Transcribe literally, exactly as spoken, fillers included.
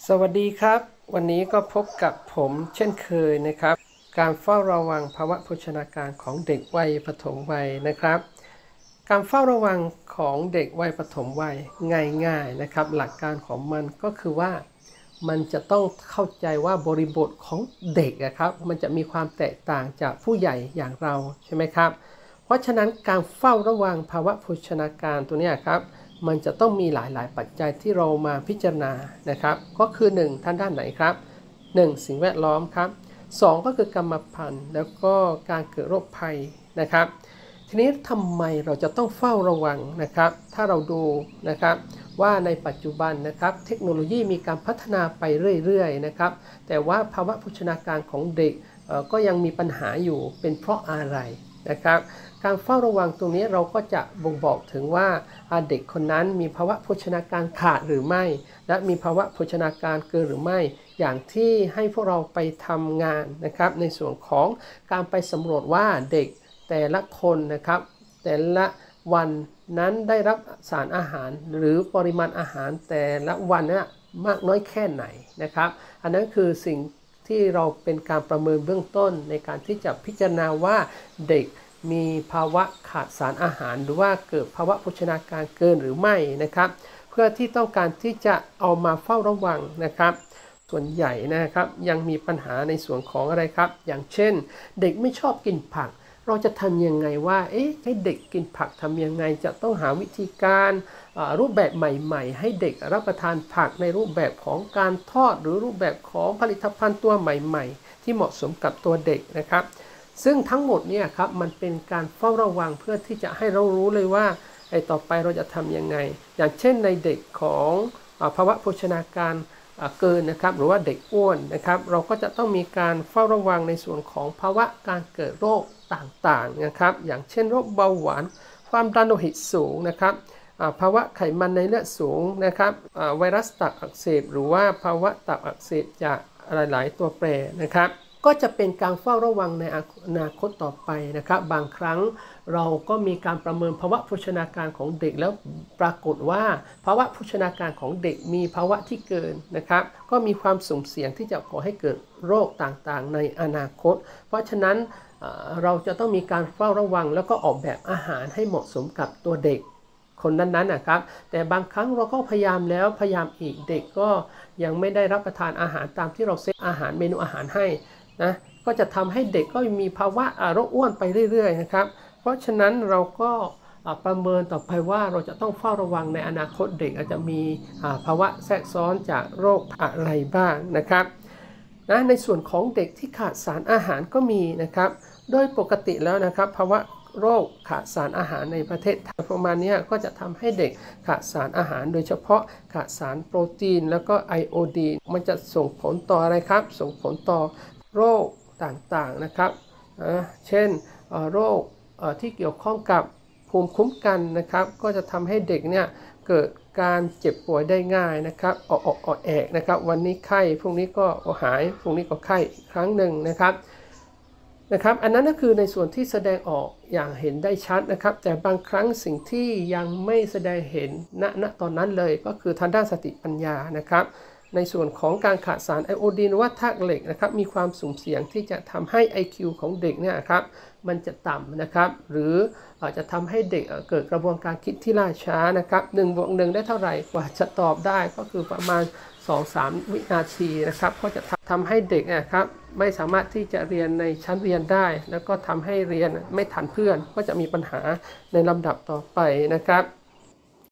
สวัสดีครับวันนี้ก็พบกับผมเช่นเคยนะครับการเฝ้าระวังภาวะโภชนาการของเด็กวัยปฐมวัยนะครับการเฝ้าระวังของเด็กวัยปฐมวัยง่ายๆนะครับหลักการของมันก็คือว่ามันจะต้องเข้าใจว่าบริบทของเด็กครับมันจะมีความแตกต่างจากผู้ใหญ่อย่างเราใช่ไหมครับเพราะฉะนั้นการเฝ้าระวังภาวะโภชนาการตัวนี้ครับมันจะต้องมีหลายๆปัจจัยที่เรามาพิจารณานะครับก็คือหนึ่งท่านด้านไหนครับหนึ่งสิ่งแวดล้อมครับสองก็คือกรรมพันธุ์แล้วก็การเกิดโรคภัยนะครับทีนี้ทำไมเราจะต้องเฝ้าระวังนะครับถ้าเราดูนะครับว่าในปัจจุบันนะครับเทคโนโลยีมีการพัฒนาไปเรื่อยๆนะครับแต่ว่าภาวะโภชนาการของเด็กก็ยังมีปัญหาอยู่เป็นเพราะอะไรนะครับการเฝ้าระวังตรงนี้เราก็จะบ่งบอกถึงว่าเด็กคนนั้นมีภาวะโภชนาการขาดหรือไม่และมีภาวะโภชนาการเกินหรือไม่อย่างที่ให้พวกเราไปทำงานนะครับในส่วนของการไปสำรวจว่าเด็กแต่ละคนนะครับแต่ละวันนั้นได้รับสารอาหารหรือปริมาณอาหารแต่ละวันนั้นมากน้อยแค่ไหนนะครับอันนั้นคือสิ่งที่เราเป็นการประเมินเบื้องต้นในการที่จะพิจารณาว่าเด็กมีภาวะขาดสารอาหารหรือว่าเกิดภาวะโภชนาการเกินหรือไม่นะครับเพื่อที่ต้องการที่จะเอามาเฝ้าระวังนะครับส่วนใหญ่นะครับยังมีปัญหาในส่วนของอะไรครับอย่างเช่นเด็กไม่ชอบกินผักเราจะทำยังไงว่าเอ๊ะให้เด็กกินผักทำยังไงจะต้องหาวิธีการรูปแบบใหม่ๆให้เด็กรับประทานผักในรูปแบบของการทอดหรือรูปแบบของผลิตภัณฑ์ตัวใหม่ๆที่เหมาะสมกับตัวเด็กนะครับซึ่งทั้งหมดเนี่ยครับมันเป็นการเฝ้าระวังเพื่อที่จะให้เรารู้เลยว่าไอ้ต่อไปเราจะทำยังไงอย่างเช่นในเด็กของภาวะโภชนาการเกินนะครับหรือว่าเด็กอ้วนนะครับเราก็จะต้องมีการเฝ้าระวังในส่วนของภาวะการเกิดโรคต่างๆนะครับอย่างเช่นโรคเบาหวานความดันโลหิตสูงนะครับภาวะไขมันในเลือดสูงนะครับไวรัสตับอักเสบหรือว่าภาวะตับอักเสบจากหลายๆตัวแปรนะครับก็จะเป็นการเฝ้าระวังในอนาคตต่อไปนะครับบางครั้งเราก็มีการประเมินภาวะโภชนาการของเด็กแล้วปรากฏว่าภาวะโภชนาการของเด็กมีภาวะที่เกินนะครับก็มีความสุ่มเสี่ยงที่จะก่อให้เกิดโรคต่างๆในอนาคตเพราะฉะนั้นเราจะต้องมีการเฝ้าระวังแล้วก็ออกแบบอาหารให้เหมาะสมกับตัวเด็กคนนั้นๆนะครับแต่บางครั้งเราก็พยายามแล้วพยายามอีกเด็กก็ยังไม่ได้รับประทานอาหารตามที่เราเซตอาหารเมนูอาหารให้นะก็จะทำให้เด็กก็มีภาวะโรคอ้วนไปเรื่อยๆนะครับเพราะฉะนั้นเราก็ประเมินต่อไปว่าเราจะต้องเฝ้าระวังในอนาคตเด็กอาจจะมีภาวะแทรกซ้อนจากโรคอะไรบ้างนะครับนะในส่วนของเด็กที่ขาดสารอาหารก็มีนะครับโดยปกติแล้วนะครับภาวะโรคขาดสารอาหารในประเทศไทยประมาณนี้ก็จะทำให้เด็กขาดสารอาหารโดยเฉพาะขาดสารโปรตีนแล้วก็ไอโอดีนมันจะส่งผลต่ออะไรครับส่งผลต่อโรคต่างๆนะครับเช่นโรคที่เกี่ยวข้องกับภูมิคุ้มกันนะครับก็จะทำให้เด็กเนี่ยเกิดการเจ็บป่วยได้ง่ายนะครับออกออกออกแอกนะครับวันนี้ไข้พรุ่งนี้ก็หายพรุ่งนี้ก็ไข้อีกครั้งหนึ่งนะครับนะครับอันนั้นก็คือในส่วนที่แสดงออกอย่างเห็นได้ชัดนะครับแต่บางครั้งสิ่งที่ยังไม่แสดงเห็นณณตอนนั้นเลยก็คือทางด้านสติปัญญานะครับในส่วนของการขาดสารไอโอดีนหรือว่าธาตุเหล็กนะครับมีความสุ่มเสี่ยงที่จะทำให้ ไอ คิว ของเด็กเนี่ยครับมันจะต่ำนะครับหรืออาจจะทำให้เด็กเกิดกระบวนการคิดที่ล่าช้านะครับหนึ่งบวกหนึ่งได้เท่าไหร่กว่าจะตอบได้ก็คือประมาณ สองถึงสาม วินาทีนะครับก็จะทำให้เด็กนะครับไม่สามารถที่จะเรียนในชั้นเรียนได้แล้วก็ทำให้เรียนไม่ทันเพื่อนก็จะมีปัญหาในลำดับต่อไปนะครับ